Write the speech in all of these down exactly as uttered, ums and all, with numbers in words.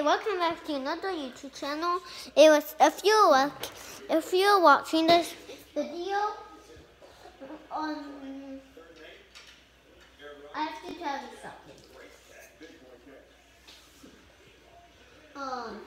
welcome back to another YouTube channel. It was if you're like, if you're watching this video on, I have to tell you something. Um,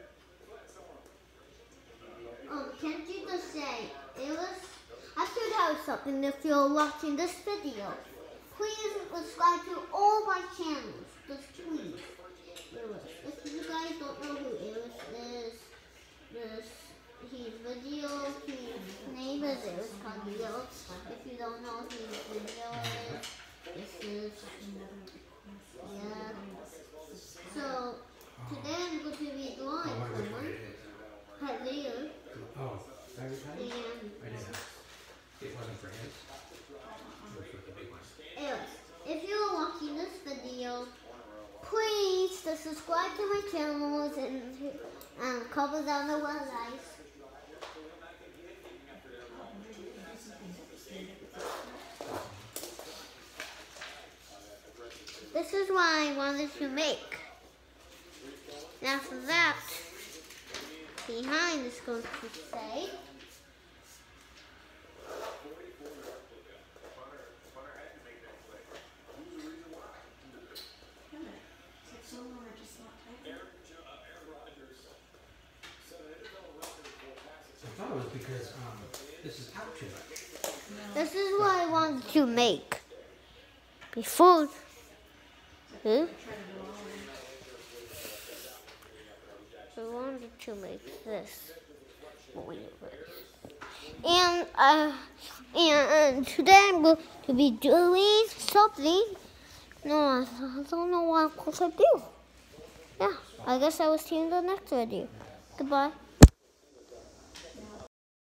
um, can't you just say it was? I have to tell you something. If you're watching this video, please subscribe to all my channels. Just please. If you guys don't know who Iris is, this his video, his name is Iris Condio. If you don't know who his video is, this is yeah. So today I'm going to be drawing someone. Hello. Oh, everybody? And I didn't know. It wasn't for his. It was for the big one. Anyways, if you're watching this video, please to subscribe to my channels and um, comment down the one likes. This is what I wanted to make. And after that, behind is going to say. I thought it was because um, this is out too much. This is what I wanted to make. Before. Huh? I wanted to make this. And uh, and today I'm going to be doing something. No, I don't know what I'm supposed to do. Yeah, I guess I will see you in the next video. Goodbye.